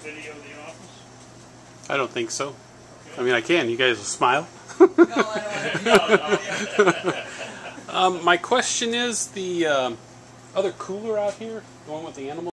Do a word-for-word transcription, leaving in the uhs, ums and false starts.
video of the office? I don't think so. Okay. I mean, I can. You guys will smile. No, I don't. No, no, yeah. um, my question is the um, other cooler out here, the one with the animals.